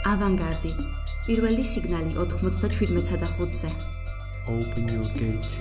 ავანგარდი. პირველი სიგნალი 97-5-ზე. Open your gate.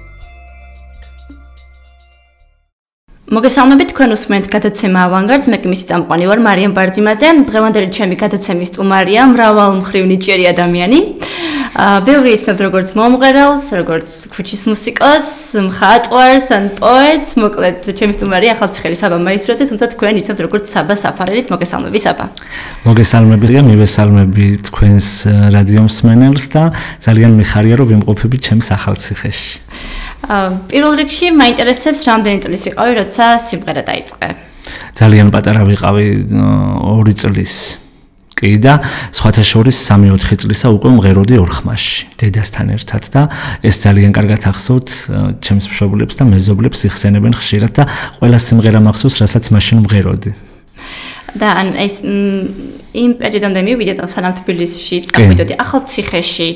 მოგესალმებით, თქვენ უსმენთ გადაცემა ავანგარდს, მე კი მისი წამყვანი ვარ მარიამ ბარძიმაძე. დღევანდელი ჩემი გადაცემის სტუმარია მრავალმხრივ ნიჭიერი ადამიანი. ბევრი იცნობთ როგორც მომღერალს, როგორც ქუჩის მუსიკოს, მხატვარს ან პოეტს. მოკლედ, ჩემი სტუმარია ახალციხელი საბა მაისროძე, თუმცა თქვენ იცნობთ როგორც საბა საფარელით. მოგესალმები საბა. მოგესალმები, მივესალმები თქვენს რადიო მსმენელს და ძალიან მიხარია რომ ვიმყოფებით ჩემს ახალციხეში. პირველ რიგში მაინტერესებს რამდენი წლის იყავი, როცა სიმღერა დაიწყე? ძალიან პატარა ვიყავი 2 წლის. კი და სხვათა შორის 3-4 წლისა უკვე მღეროდი ორხმაში დედასთან ერთად და ეს ძალიან კარგად ახსოვთ ჩემს მშობლებს და მეზობლებს იხსენებენ ხშირად და ყველა სიმღერა მახსოვს რასაც მაშინ მღეროდი. და ან ეს იმ პერიოდამდე მივიდეთ სანამ თბილისში წავიდოდი ახალციხეში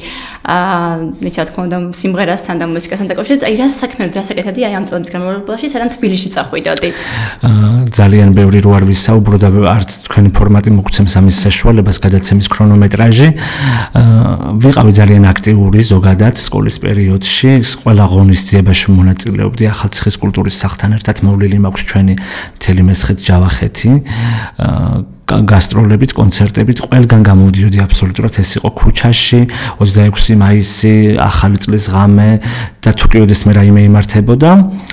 რა თქმა უნდა სიმღერასთან და მუსიკასთან დაკავშირებით აი რა საქმეებად რა საკეთებდი აი ამ წლების განმავლობაში სანამ თბილისში წავიდოდი ძალიან ბევრი რო არ ვისაუბრო და არც თქვენი ფორმატი მოგცემს ამის საშუალებას გადაცემის ქრონომეტრაჟი ვიყავი ძალიან აქტიური ზოგადად სკოლის პერიოდში ყველა ღონისძიებაში მონაწილეობდი ახალციხის კულტურის სახლთან ერთად მოვლილი მაქვს ჩვენი მთელი მესხეთ ჯავახეთი გასტროლებით, კონცერტებით, ყველგან გამოვდიოდი აბსოლუტურად ეს იყო ქუჩაში 26 მაისი, ახალი წლის ღამე და თუ კი ოდეს მე რაიმე იმართებოდა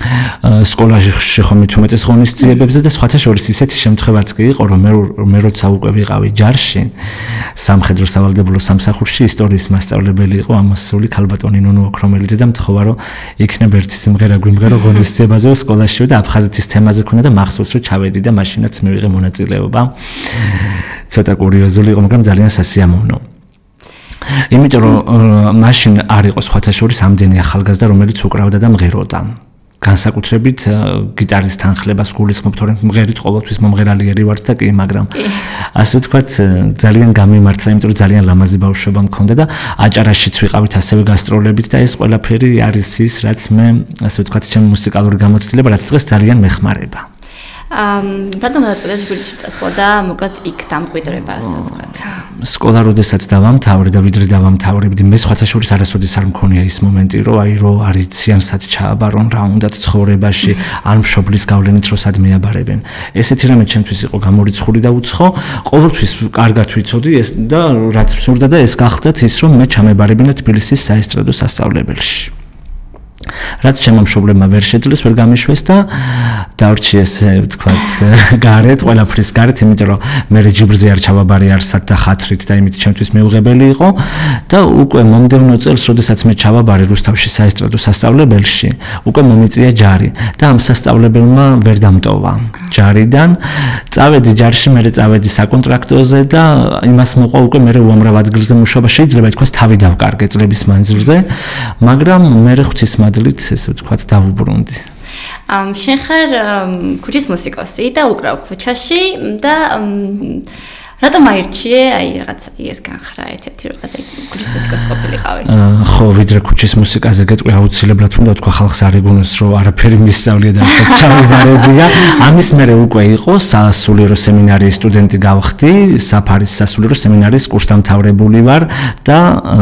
სკოლაში ხომ მithumetes ღონისძიებებზე და სხვათა შორის ისეთი შემთხვევაც კი იყო რომ მე როცა უკვე ვიყავი ჯარში სამხედრო სავალდებულო სამსახურში ისტორიის მასწავლებელი იყო ამოსული ქალბატონი ნუნუ ოქრომელიძე და მთხოვა რომ იქნებ ერთი სიმღერა გვიმღერო ღონისძიებაზე სკოლაში და აფხაზეთის თემაზე ქონდა და მახსოვს რომ ჩავედი და მაშინაც მივიღე მონაწილეობა ცოტა კურიოზული იყო, მაგრამ ძალიან სასიამოვნო. იმიტომ რომ მაშინ არ იყო სხვათა შორის ამდენი ახალგაზრდა, რომელიც უკრავდა და მღეროდა. განსაკუთრებით გიტარის თანხლებას გულისხმობ, თორემ მღერით ყოველთვის მომღერალიერი ვარ და კი, მაგრამ ასე ვთქვათ, ძალიან გამიმართლა, იმიტომ რომ ძალიან ლამაზი ბავშვობა მქონდა და აჭარაშიც ვიყავით ასევე გასტროლებით და ეს ყველაფერი არის ის, რაც მე ასე ვთქვათ, ჩემი მუსიკალური გამოცდილება, რაც დღეს ძალიან მეხმარება. რატომ გადაწყვეტე თბილისში წასვლა და მოკლედ იქ დამკვიდრება ასე ვთქვათ. სკოლა როდესაც დავამთავრე და ვიდრე დავამთავრებდი მე სხვათა შორის არასოდეს არ მქონია ის მომენტი რომ აი რომ არიციან სად ჩააბარონ რა უნდათ ცხოვრებაში ან მშობლის გავლენით რომ სად მეაბარებენ ესეთი რამე ჩემთვის იყო გამორიცხული და უცხო ყოველთვის კარგად ვიცოდი ეს და რაც მსურდა და ეს გახდათ ის რომ მე ჩამებარებინა თბილისის საესტრადო სასწავლებელში რაც ჩემო მშობლებმა ვერ შეძლეს ვერ გამიშვეს და დავრჩი ესე ვთქვათ გარეთ ყველაფრის გარეთ იმიტომ რომ მე ჯიბრზე არ ჩავაბარე არსად და ხათრით და იმით ჩემთვის მეუღებელი იყო და უკვე მომდევნო წელს როდესაც მე ჩავაბარე რუსთავში საესტრადო სასწავლებელში უკვე მომიწია ჯარი და ამ სასწავლებელმა ვერ დამტოვა ჯარიდან წავედი ჯარში მე წავედი საკონტრაქტოზე და იმას მოყვა უკვე მე უამრავ ადგილზე მუშაობა შეიძლება ითქვას თავი დავკარგე წლების მანძილზე მაგრამ მე ღვთის მადლით ესე ვთქვათ დავუბრუნდი. შენ ხარ ქუჩის მუსიკოსი და უკრავ ქუჩაში და რატომ აირჩიე აი რაღაც ეს განხრა ერთ-ერთი რაღაც ქუჩის მუსიკოსი ყოფილიყავი? ხო, ვიდრე ქუჩის მუსიკაზე გეტყვი აუცილებლად უნდა თქვა ხალხს არ ეგონოს რომ არაფერი მისწავლია და ჩავიბარებია. ამის მერე უკვე იყო სასულიერო სემინარიის სტუდენტი გავხდი, საფარის სასულიერო სემინარიის კურსდამთავრებული ვარ და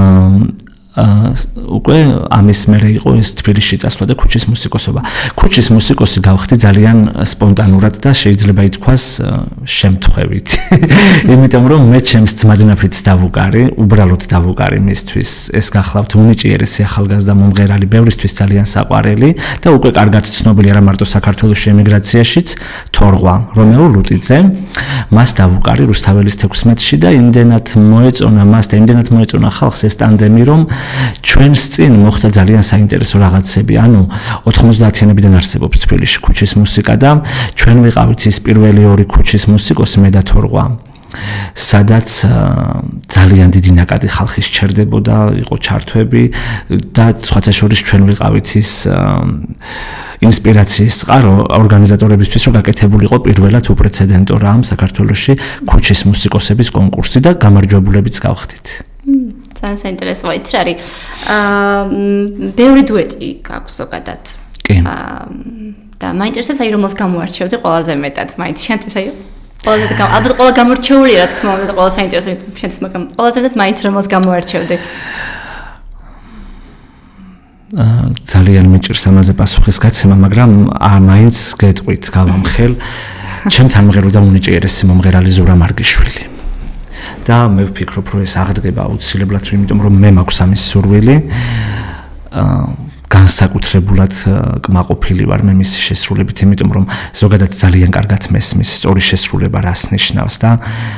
უკვე ამის მერე იყო ეს თბილისში წასვლა და ქუჩის მუსიკოსობა. ქუჩის მუსიკოსი გავხდი ძალიან სპონტანურად და შეიძლება ითქვას შემთხვევით. იმიტომ რომ მე ჩემს ძმადნაფიც დავუკარი, უბრალოდ დავუკარი მისთვის. ეს გახლავთ უნიჭიერესი ახალგაზრდა მომღერალი, ბევრისთვის ძალიან საყვარელი და უკვე კარგად ცნობილი არა მარტო საქართველოში ემიგრაციაშიც, თორღვა რომეო ლუტიძე. მას დავუკარი რუსთაველის 16-ში და იმდენად მოეწონა მას და იმდენად მოეწონა ხალხს ეს ტანდემი რომ ჩვენს წინ მოხდა ძალიან საინტერესო რაღაცები. ანუ 90-იანებიდან არსებობს თბილისში ქუჩის მუსიკა და ჩვენ ვიყავით ის პირველი 2 ქუჩის მუსიკოსი მე და თორღვა. სადაც ძალიან დიდი ნაკადი ხალხის ჩერდებოდა, იყო ჩართვები და სხვათა შორის ჩვენ ვიყავით ის ინსპირაციის წყარო ორგანიზატორებისთვის რომ გაკეთებული იყო პირველად უპრეცედენტო რამ საქართველოში ქუჩის მუსიკოსების კონკურსი და გამარჯვებულებიც გავხდით. ძალიან საინტერესოა იცი რა არის ბევრი დუეტი გაქვს ზოგადად კი და მაინტერესებს აი რომელს გამოარჩევდი ყველაზე მეტად მაინც შენთვის აი ალბათ ყველა გამორჩეულია, რა თქმა უნდა, ყველა საინტერესო შენთვის, მაგრამ ყველაზე მეტად მაინც რომელს გამოარჩევდი. ძალიან მიჭირს ამაზე პასუხისგაცემა, მაგრამ მაინც გეტყვით, გავამხელ, ჩემთან მღეროდა უნიჭიერესი მომღერალი ზურა მარგიშვილი. და მე ვფიქრობ, რომ ეს აღდგება აუცილებლად, იმიტომ რომ მე მაქვს ამის სურვილი. განსაკუთრებულად კმაყოფილი ვარ მე მისი შესრულებით, იმიტომ რომ ზოგადად ძალიან კარგად მესმის სწორი შესრულება რას ნიშნავს და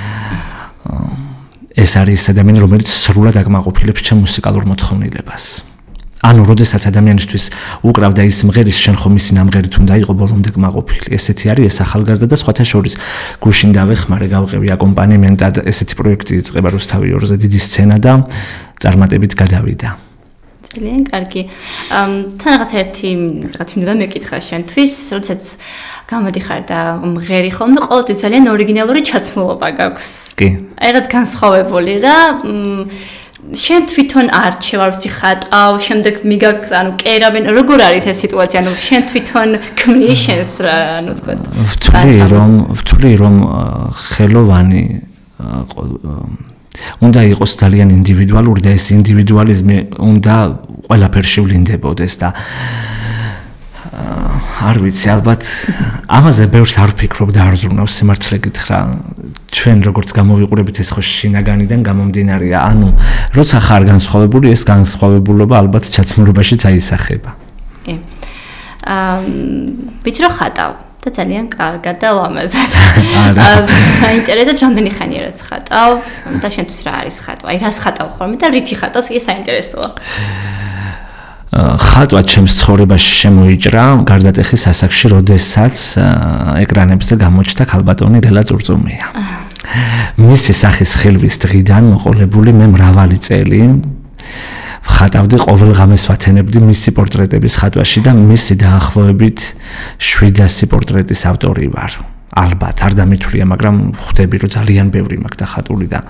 ეს არის ადამიანი, რომელიც სრულად აკმაყოფილებს ჩემ მუსიკალურ მოთხოვნილებას. ანუ, როდესაც ადამიანისთვის უკრავდა ის მღერის, შენ ხომ მისი ნამღერით უნდა იყო ბოლომდე კმაყოფილი. ესეთი არის ეს ახალგაზრდა და სხვათა შორის გუშინ დავეხმარე, გავყევი აკომპანიმენტად, ესეთი პროექტი იწყება რუსთავი 2-ზე დიდი სცენა და წარმატებით გადავიდა. ძალიან კარგი. თან რაღაც მინდა მეკითხა შენთვის, როდესაც გამოდიხარ და მღერი ხოლმე, ყოველთვის ძალიან ორიგინალური ჩაცმულობა გაქვს. კი. რაღაც განსხვავებული და შენ თვითონ არჩევ, არ ვიცი, ხატავ, შემდეგ მიგაკ, ანუ კერავენ, როგორ არის ეს სიტუაცია, ანუ შენ თვითონ ქმნი შენს რა, ანუ თქვა. ვთვლი რომ ხელოვანი უნდა იყოს ძალიან ინდივიდუალური და ეს ინდივიდუალიზმი უნდა ყველაფერში ვლინდებოდეს და არ ვიცი, ალბათ ამაზე ბევრს არ ვფიქრობ და არ ზრუნავს სიმართლე გითხრა. ჩვენ როგორც გამოვიყურებით ეს ხო შინაგანიდან გამომდინარეა, ანუ როცა ხარ განსხვავებული, ეს განსხვავებულობა ალბათ ჩაცმულობაშიც აისახება. კი. ვიცი რომ ხატავ და ძალიან კარგად და ლამაზად. საინტერესებს რამდენი ხანია რაც ხატავ და შენთვის რა არის ხატვა? აი რას ხატავ ხოლმე და რითი ხატავს? ეს საინტერესოა. ხატვა ჩემს ცხოვრებაში შემოიჭრა გარდატეხის ასაკში, როდესაც ეკრანებზე გამოჩნდა ქალბატონი ლელა წურწუმია. მისი სახის ხილვის დღიდან მოყოლებული მე მრავალი წელი ხატავდი, ყოველ ღამეს ვათენებდი მისი პორტრეტების ხატვაში და მისი დაახლოებით 700 პორტრეტის ავტორი ვარ. ალბათ არ დამითვლია, მაგრამ ხვდები რომ ძალიან ბევრი მაქვს დახატული და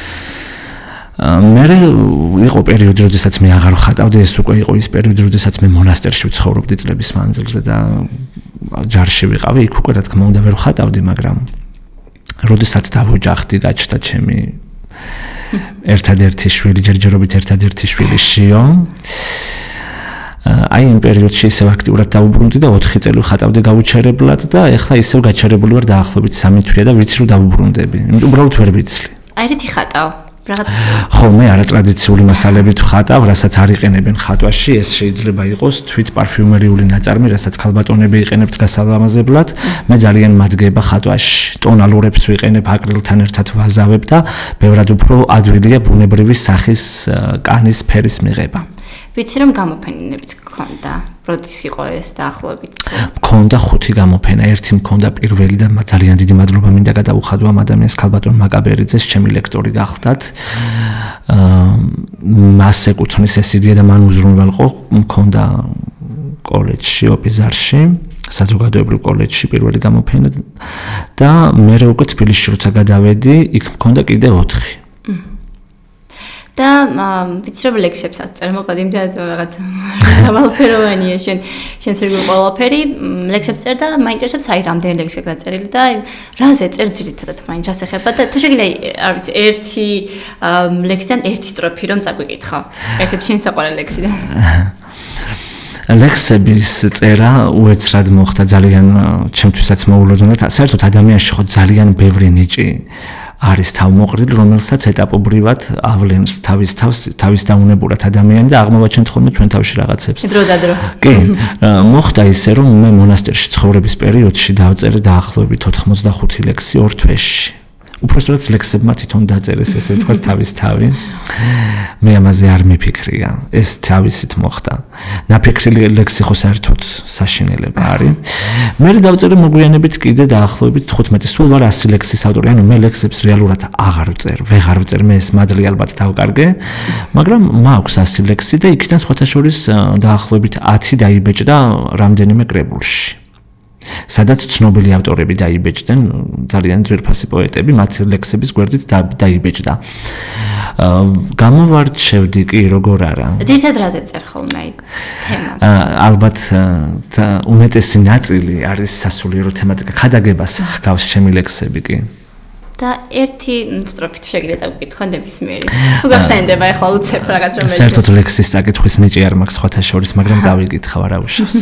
მე იყო პერიოდი, როდესაც მე აღარ ხატავდი, ეს უკვე იყო ის პერიოდი, როდესაც მე მონასტერში ვცხოვრობდი წლების მანძილზე და ჯარში ვიყავი, იქ უკვე რა თქმა უნდა ვერ ხატავდი, მაგრამ როდესაც დავოჯახდი, გაჩნდა ჩემი ერთადერთი შვილი, ჯერჯერობით ერთადერთი შვილი შიო. აი იმ პერიოდში ისევ აქტიურად დავუბრუნდი და 4 წელი ხატავდი გაუჩერებლად და ეხლა ისევ გაჩერებული ვარ დაახლოებით 3 თვეა და ვიცი რომ დავუბრუნდები. უბრალოდ ვერ ვიცლი. აი რითი ხატავ? ხო, მე არატრადიციული მასალებით ვხატავ, რასაც არ იყენებენ ხატვაში, ეს შეიძლება იყოს თვით პარფიუმერიული ნაწარმი, რასაც ქალბატონები იყენებთ გასალამაზებლად, მე ძალიან მადგება ხატვაში. ტონალურებს ვიყენებ, აკრილთან ერთად ვაზავებ და ბევრად უფრო ადვილია ბუნებრივი სახის კანის ფერის მიღება. ვიცი რომ გამოფენებიც გქონდა, როდის იყო ეს დაახლოებით? მქონდა 5 გამოფენა, ერთი მქონდა პირველი და ძალიან დიდი მადლობა მინდა გადაუხადო ამ ადამიანს, ქალბატონ მაკაბერიძეს, ჩემი ლექტორი გახდათ. მას ეკუთვნის ეს იდეა და მან უზრუნველყო, მქონდა კოლეჯში, ოპიზარში, საზოგადოებრივ კოლეჯში პირველი გამოფენა და მე უკვე თბილისში როცა გადავედი, იქ მქონდა კიდე 4. და ვიცი რომ ლექსებსაც წერ, მოკლედ იმდენად რაღაც მრავალფეროვანია შენს რიგ ყველაფერი, ლექსებს წერ და მაინტერესებს აი რამდენი ლექსია გაწერილი და რაზე წერ ძირითადად მაინც რას ეხება და თუ შეგიძლია არ ვიცი ერთი ლექსიდან ერთი სტროფი რომ წაგვიკითხო. ერთ-ერთი შენ საყვარელი ლექსიდან. ლექსების წერა უეცრად მოხდა, ძალიან ჩემთვისაც მოულოდნელად. საერთოდ ადამიანში ხო ძალიან ბევრი ნიჭი არის თავმოყრილი, რომელსაც ეტაპობრივად ავლენს თავის დაუნებურად ადამიანი და აღმოვაჩენთ ხოლმე ჩვენ თავში რაღაცებს. დრო და დრო. კი, მოხდა ისე, რომ მე მონასტერში ცხოვრების პერიოდში დავწერე დაახლოებით 85 ლექსი 2 თვეში. უпростоრად ლექსებმა თვითონ დაწერეს, ესე ვთქვათ, თავის თავი. მე ამაზე არ მიფიქრია. ეს თავისით მოხდა. ნაფიქრილი ლექსი ხო საერთოდ საშინელება არის. მე დავწერე მოგვიანებით კიდე დაახლოებით 15, სულ ვარ 100 ლექსის ავტორი, ანუ მე ლექსებს რეალურად აღარ ვეღარ ვწერ, მე ეს მადლი ალბათ დავკარგე, მაგრამ მაქვს 100 ლექსი და იქიდან სხვათა შორის დაახლოებით 10 დაიბეჭდა რამდენიმე კრებულში. სადაც ცნობილი ავტორები დაიბეჭდნენ, ძალიან ძვირფასი პოეტები, მათ ლექსების გვერდით დაიბეჭდა. გამოვარჩევდი კი როგორ არა. ერთად რაზე წერ ხოლმე თემა? ალბათ უმეტესი ნაწილი არის სასულიერო თემატიკა, ქადაგებას ჰგავს ჩემი ლექსები კი. და ერთი სტროფით შეგიძლიათ გავკითხო ნებისმიერი. თუ გახსენდება ახლა უცებ რაღაც რომელიც. საერთოდ ლექსის წაკითხვის ნიჭი არ მაქვს სხვათა შორის, მაგრამ დავიკითხავ არა უშავს.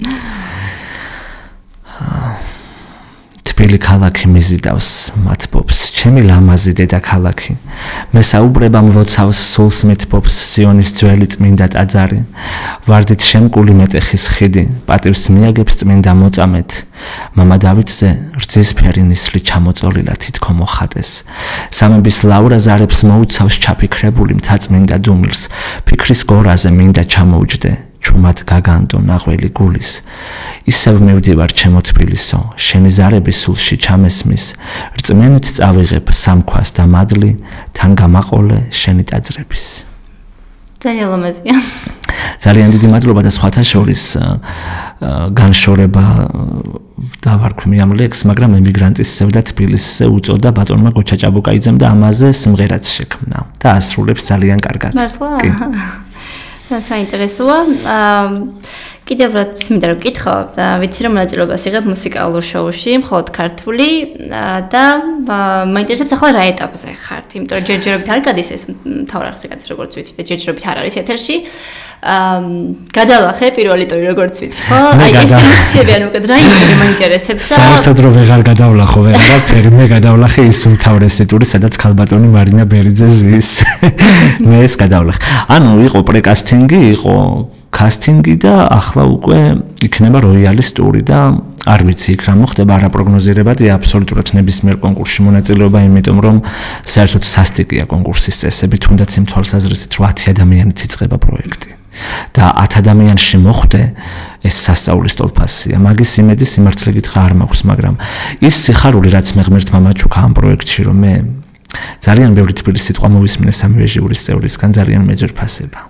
თბილი ქალაქი მიზიდავს მათბობს, ჩემი ლამაზი დედაქალაქი. მე საუბრება მლოცავს სულს მეთბობს სიონის ძველი წმინდა ტაძარი. ვარდით შემკული მეტეხის ხიდი, პატივს მიაგებს წმინდა მოწამეთ. მამა დავითზე რძისფერი ნისლი ჩამოწოლილა თითქო მოხატეს. სამების ლავრა ზარებს მოუცავს ჩაფიქრებული მთაწმინდა დუმილს, ფიქრის გორაზე მინდა ჩამოუჯდე. ჩუმად გაგანდო ნაღველი გულის ისევ მივდივარ ჩემო თბილისო შენი ზარების სულში ჩამესმის რწმენით წავიღებ სამქვას და მადლი თან გამაყოლე შენი ტაძრების ძალიან ლამაზია ძალიან დიდი მადლობა და სხვათა შორის განშორება დავარქვი ამ ლექსს მაგრამ ემიგრანტის სევდა თბილისზე უწოდა ბატონმა გოჩა ჭაბუკაიძემ და ამაზე სიმღერაც შექმნა და ასრულებს ძალიან კარგად კი საინტერესოა. კიდევ რაც მინდა რომ გითხო, ვიცი რომ მონაწილეობას იღებ მუსიკალურ შოუში, მხოლოდ ქართული და მაინტერესებს ახლა რა ეტაპზე ხართ, იმიტომ რომ ჯერჯერობით არ გადის ეს მთავრახზე კაც როგორც ვიცი და ჯერჯერობით არ არის ეთერში. გადალახე პირველი ტური როგორც ვიცი, ხო? აი ეს ემოციები ანუ უკეთ რა მაინტერესებს და საერთოდ რომ ვეღარ გადავლახო ვეღარაფერი, მე გადავლახე ის უმთავრესი ტური, სადაც ქალბატონი მარინა ბერიძე ზის. მე ეს გადავლახე. ანუ იყო პრეკასტინგი, იყო კასტინგი და ახლა უკვე იქნება როიალის ტური და არ ვიცი იქ რა მოხდება არაპროგნოზირებადი აბსოლუტურად ნებისმიერ კონკურსში მონაწილეობა იმიტომ რომ საერთოდ სასტიკია კონკურსის წესები თუნდაც იმ თვალსაზრისით რომ 10 ადამიანით იწყება პროექტი და 10 ადამიანში მოხვდე ეს სასწაულის ტოლფასია მაგის იმედი სიმართლე გითხრა არ მაქვს მაგრამ ის სიხარული რაც მე ღმერთმა მაჩუქა ამ პროექტში რომ მე ძალიან ბევრი თბილი სიტყვა მოვისმინე სამივე ჟიურის წევრისგან ძალიან მეძვირფასება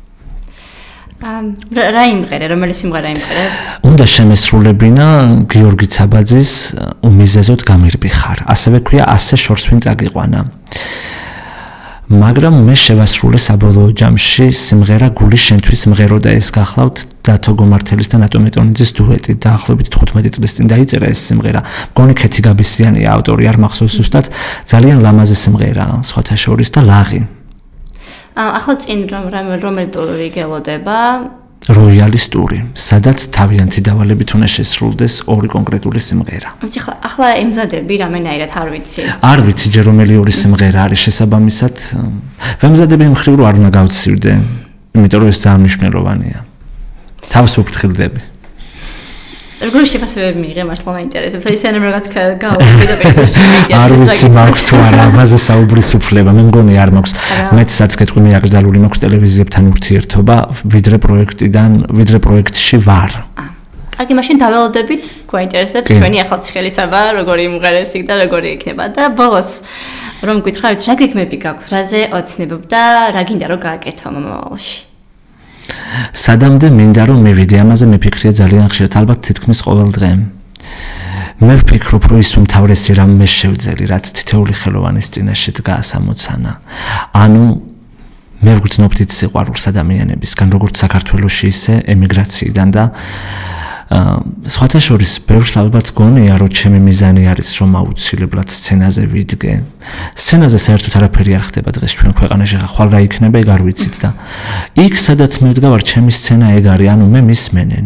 რა იმღერე, რომელი სიმღერა იმღერე? უნდა შემესრულებინა გიორგი ცაბაძის უმიზეზოდ გამირბი ხარ. ასევე ქვია ასე შორს ვინ წაგიყვანა. მაგრამ მე შევასრულე საბოლოო ჯამში სიმღერა გული შენთვის მღერო და ეს გახლავთ დათო გომართელის და ნატო მეტონიძის დუეტი. დაახლოებით 15 წლის წინ დაიწერა ეს სიმღერა. მგონი ქეთი გაბისიანია ავტორი, არ მახსოვს ზუსტად. ძალიან ლამაზი სიმღერაა, სხვათა შორის და ლაღი. ახლა წინ რომელი ტური გელოდება? როიალის ტური, სადაც თავიანთი დავალებით უნდა შესრულდეს ორი კონკრეტული სიმღერა. ახლა ემზადები რამენაირად არ ვიცი. არ ვიცი ჯერ რომელი ორი სიმღერა არის შესაბამისად. ვემზადები იმ ხრივ არ უნდა გავცირდე, იმიტომ რომ ეს ძალიან მნიშვნელოვანია. თავს ვფრთხილდები. როგორი შეფასებები მიიღე მართლა მაინტერესებს. აი ისე რაღაც გავუშვი და პერიოდში მიდიან. არ ვიცი მაქვს თუ არა ამაზე საუბრის უფლება. მე მგონი არ მაქვს. მეც სადაც კეთყვი მე აკრძალული მაქვს ტელევიზიებთან ურთიერთობა, ვიდრე პროექტში ვარ. კარგი, მაშინ დაველოდებით, გვაინტერესებს ჩვენი ახალციხელისაბა, როგორი იმღერებს იქ და როგორი იქნება და ბოლოს რომ გითხრათ, რა გეგმები გაქვთ, რაზე ოცნებობ და რა გინდა რომ გააკეთო მომავალში? სადამდე მინდა რომ მივიდე ამაზე მეფიქრია ძალიან ხშირად ალბათ თითქმის ყოველ დღე მე ვფიქრობ რომ ის უმთავრესი რამ მე შევძელი რაც თითოეული ხელოვანის წინაშე დგას ამოცანა ანუ მე ვგრძნობ დიდ სიყვარულს ადამიანებისგან როგორც საქართველოში ისე ემიგრაციიდან და სხვათა შორის ბევრს ალბათ გონია რომ ჩემი მიზანი არის რომ აუცილებლად სცენაზე ვიდგე სცენაზე საერთოდ არაფერი არ ხდება დღეს ჩვენ ქვეყანაში ხვალ რა იქნება ეგ არ ვიცით და იქ სადაც მე ვდგავარ ჩემი სცენა ეგ არის ანუ მე მისმენენ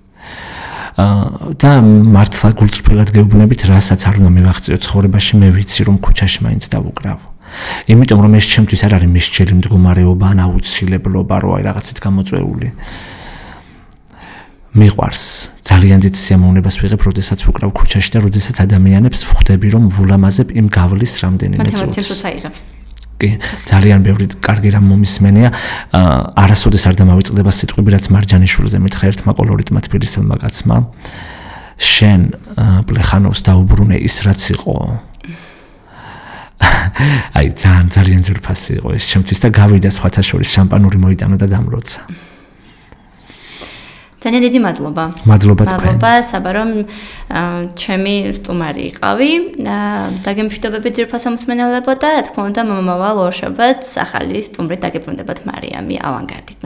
და მართლა გულწრფელად გეუბნებით რასაც არ უნდა მივაღწიო ცხოვრებაში მე ვიცი რომ ქუჩაში მაინც დავუკრავ იმიტომ რომ ეს ჩემთვის არ არის მისჯელი მდგომარეობა ან აუცილებლობა რომ აი რაღაცით გამოწვეული მიყვარს ძალიან დიდ სიამოვნებას ვიღებ, როდესაც ვუკრავ ქუჩაში და როდესაც ადამიანებს ვხვდები, რომ ვულამაზებ იმ გავლის რამდენიმე წუთს. მათემატიკას აიღებ. კი, ძალიან ბევრი კარგი რამ მომისმენია. არასოდეს არ დამავიწყდება სიტყვები, რაც მარჯანიშვილზე მითხრა ერთმა კოლორიტმა თბილისელმა კაცმა. შენ პლეხანოვს დაუბრუნე ის რაც იყო. აი ძალიან ძვირფასი იყო ეს ჩემთვის და გავიდა სხვათა შორის შამპანური მოიტანა და დამროცა. ძალიან დიდი მადლობა. მადლობა თქვენ. მადლობა, საბა რომ ჩემი სტუმარი იყავი. დაგემშვიდობებით ძვირფასო მსმენელებო და რა თქმა უნდა მომავალ ორშაბათს ახალი სტუმრით დაგებრუნდებათ მარიამი ავანგარდით.